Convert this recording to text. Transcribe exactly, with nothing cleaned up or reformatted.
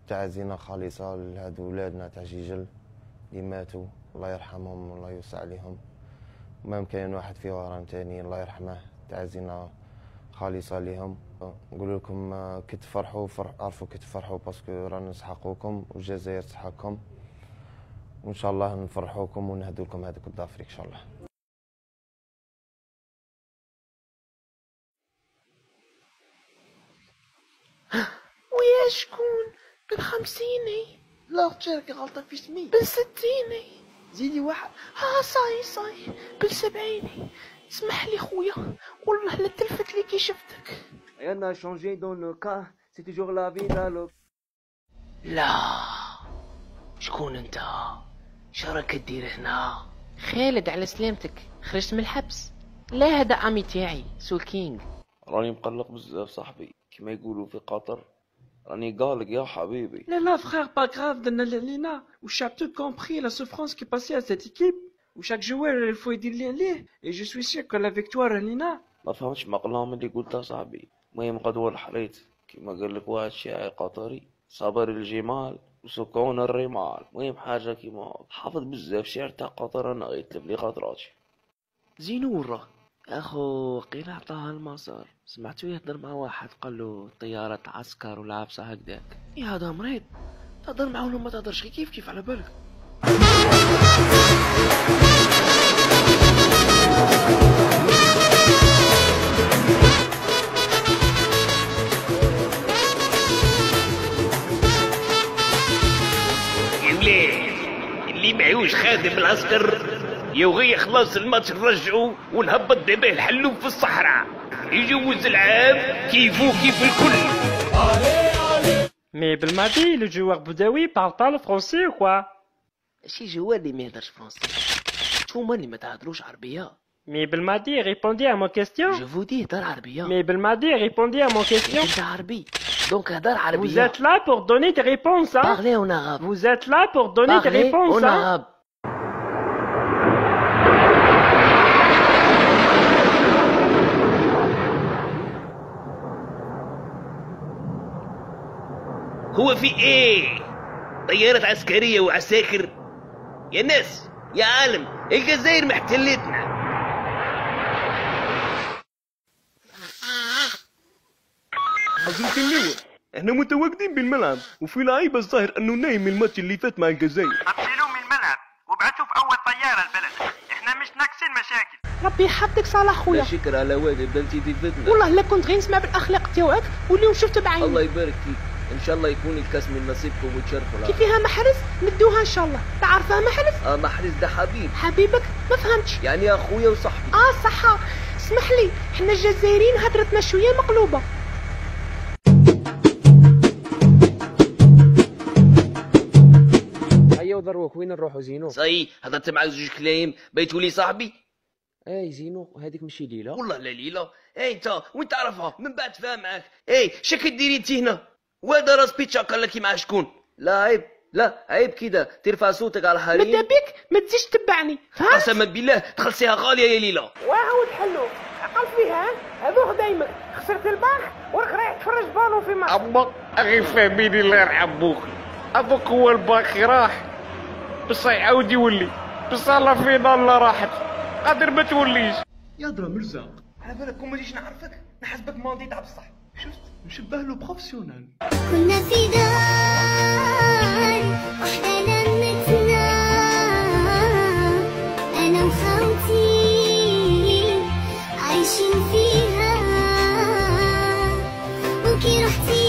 تعازينا خالصة لهاد ولادنا تاع جيجل اللي ماتوا، الله يرحمهم والله يوسع عليهم. مام كاين واحد في وهران تاني الله يرحمه، تعازينا خالصة ليهم. نقول لكم كي تفرحوا عرفوا كي تفرحوا باسكو رانا نسحقوكم والجزائر تسحقكم، وان شاء الله نفرحوكم ونهدوا لكم هذوك الضافري ان شاء الله. ويا شكون؟ بالخمسيني؟ لا اختي غلطة في اسمي. بالستيني؟ زيدي واحد. ها صاي صاي بالسبعيني. اسمح لي خويا والله لا تلفت لي كي شفتك. انا شونجي دون لو كا سي توجور لا في دالو. لا شكون انت؟ شراك دير هنا؟ خالد على سلامتك، خرجت من الحبس؟ لا هذا عمي تاعي سول كينج. راني مقلق بزاف صاحبي، كيما يقولوا في قطر راني قالق يا حبيبي. لا لا فخير با غراف درنا لينا وشاب تو كومبري لا سوفرونس كي باسي ا سيت ايكيب وشاك جوار الفو يدير لي عليه اي جو سوي سيغ كو لا فيكتوار لينا. ما فهمتش مقلام اللي قلتها صاحبي. المهم غدوة الحريت كيما قال لك واحد شاعر قطري، صبر الجمال وسكون الرمال. المهم حاجه كيما حافظ بزاف شعر تاع قطر انا غيتلف لي خاطراتي. زينورة اخو قيل عطاها المسار، سمعتو يهضر مع واحد قال له الطيارة عسكر ولا عبسة هكذاك. يا هذا مريض تهضر معاه ولا ما تهضرش كيف كيف على بالك. يا ولاد اللي معيوش خادم العسكر يوغي خلاص الماتش نرجعو ونهبط دابا الحلوب في الصحراء يجوز العام كيفو كيف الكل. مي بالماضي لو جوار بوداوي بارل با لو فرونسي كوا؟ شي جوال اللي ما يهدرش فرونسي، نتوما اللي ما تهدروش عربية. مي بالماضي ريبوندي ا مون كيستيون. جو فودي هدر عربية. مي بالماضي ريبوندي ا مون كيستيون. انت عربي دونك هدر عربية. Vous êtes là pour donner des réponses, hein? Parlez en arabe. Vous êtes là pour donner des Parlez réponses, en hein? arabe. هو في ايه؟ طيارات عسكرية وعساكر؟ يا ناس يا عالم الجزائر محتلتنا. حضرة اللواء احنا متواجدين بالملعب وفي لعيبة الظاهر انه نايم الماتش اللي فات مع الجزائر. شيلوه من الملعب وابعثوه في اول طيارة البلد، احنا مش ناقصين مشاكل. ربي يحفظك صالح خويا. لا شكر على والد ده انتي ضيفتنا. والله لا كنت غير نسمع بالاخلاق تاعك واليوم شفت بعيني. الله يبارك فيك، ان شاء الله يكون الكاس من نصيبكم وتشرفوا. كي فيها محرز ندوها ان شاء الله. تعرفها محرز؟ اه محرز ده حبيب. حبيبك؟ ما فهمتش. يعني يا اخويا وصاحبي. اه صحة. اسمح لي حنا الجزائريين هضرتنا شوية مقلوبة. هيا ودروك وين نروحوا زينو؟ صاي هضرت معاك زوج كلايم بيتوا لي صاحبي. اي زينو هذيك ماشي ليلى. والله لا ليلى. اي انت وين تعرفها من بعد فاهم معاك. اي شكي ديري انت هنا وهذا راس بيتشا قال لك مع شكون؟ لا عيب، لا عيب كده ترفع صوتك على حريم. ماذا بك ما تزيدش تبعني فهمت؟ قسما بالله تخلصيها غاليه يا ليلى. وعاود حلو عقل فيها هذو خدايمك خسرت الباخ وراك رايح تفرج بالو في مصر. اما اغي فهميني الله يرحم بوك، هذوك هو الباخي راح بصح يعاود يولي، بصح الله فينا الله راحت قادر ما توليش. يا درا مرزاق على بالك كون ما جيش نعرفك نحسبك ماضي تاع بصح. شفت نشبه له بروفيسيونال. كنا في دار واحتلمتنا انا وخوتي عايشين فيها وكي رحتي